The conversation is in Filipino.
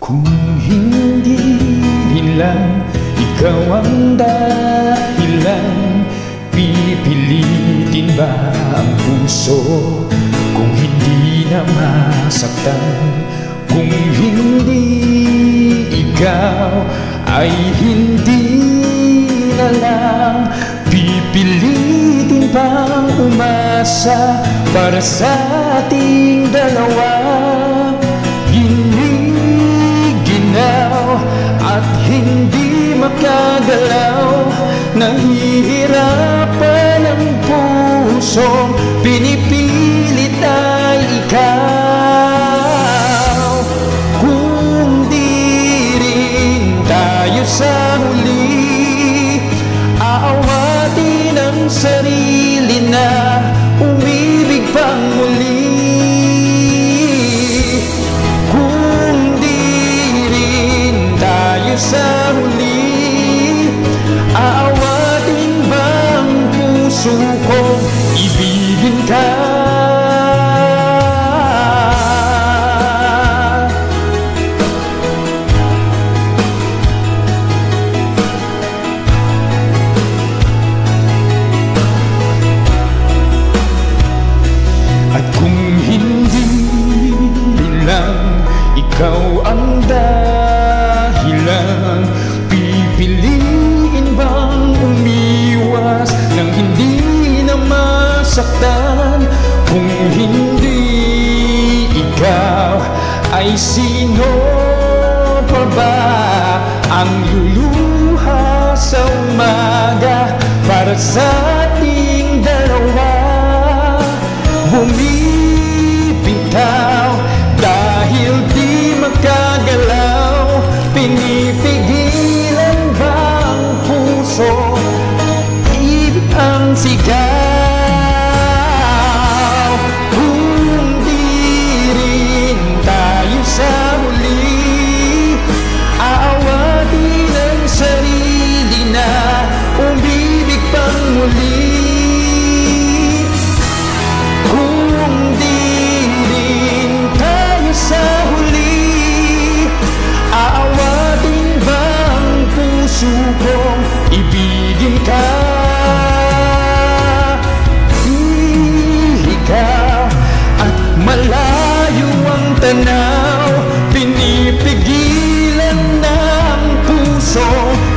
Kung hindi rin lang ikaw ang dahilan, pipilitin ba ang puso kung hindi na masaktan? Kung hindi ikaw ay hindi na lang, pipilitin bang umasa para sa ating dalawa? Giniginaw at hindi makagalaw, nahihirapan ang pusong pinipilit ay ikaw. Kung di rin tayo sa huli, aawatin ang sarili na umibig pang muli. Kung di rin tayo sa huli, aawatin ba ang puso kong ibigin ka? At kung hindi lang ikaw ang dahilan, pipiliin bang umiwas nang hindi na masaktan? Kung hindi ikaw, ay sino pa ba ang luluha sa umaga para sa ating dalawa? Bumibitaw dahil di makagalaw, pinipigilan ba ang puso? Ibig ang sigaw. Kung di rin tayo sa huli, aawatin ang sarili na umibig pang muli. Kung ibigin ka, ikaw at malayo ang tanaw, pinipigilan ng puso